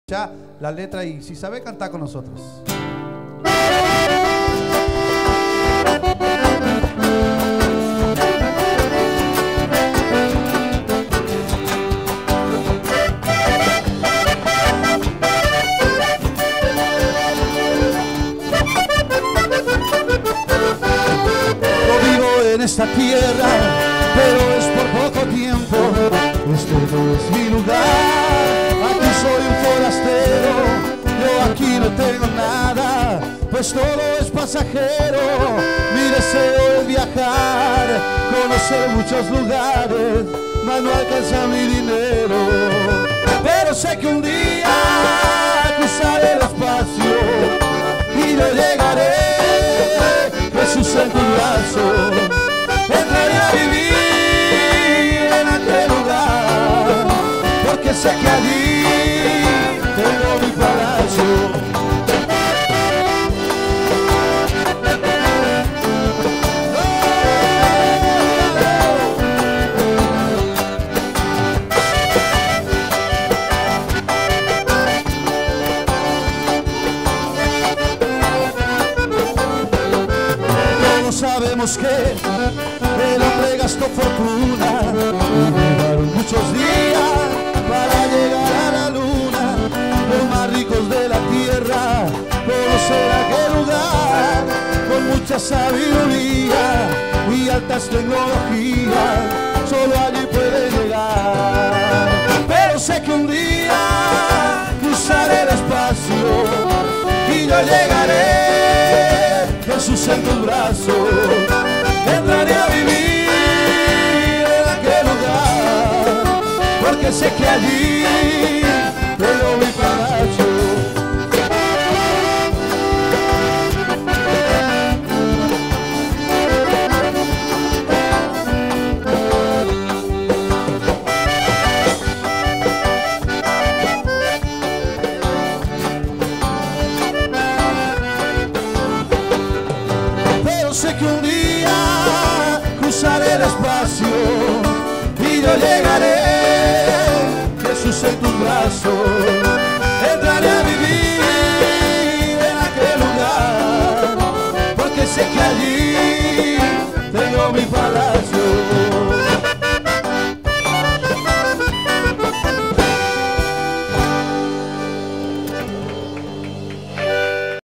Ya la letra y si sabe cantar con nosotros. En esta tierra, pero es por poco tiempo. Este no es mi lugar. Aquí soy un forastero. Yo aquí no tengo nada, pues todo es pasajero. Mi deseo es viajar, conocer muchos lugares, mas no alcanza mi dinero. Pero sé que un día cruzaré el espacio y yo llegaré. Jesús en tu brazo. Entraré a vivir en aquel lugar, porque sé que allí tengo mi palacio. Todos sabemos que el hombre gastó fortuna y llevaron muchos días para llegar a la luna. Los más ricos de la tierra conocer aquel lugar con mucha sabiduría y altas tecnologías. Solo allí puede llegar. Pero sé que un día cruzaré el espacio y yo llegaré. Jesús en tus brazos. Entraré a vivir en aquel lugar, porque sé que allí tengo mi palacio. Pero sé que un día cruzaré el espacio y yo llegaré. Jesús en tus brazos. Entraré a vivir en aquel lugar, porque sé que allí tengo mi paz.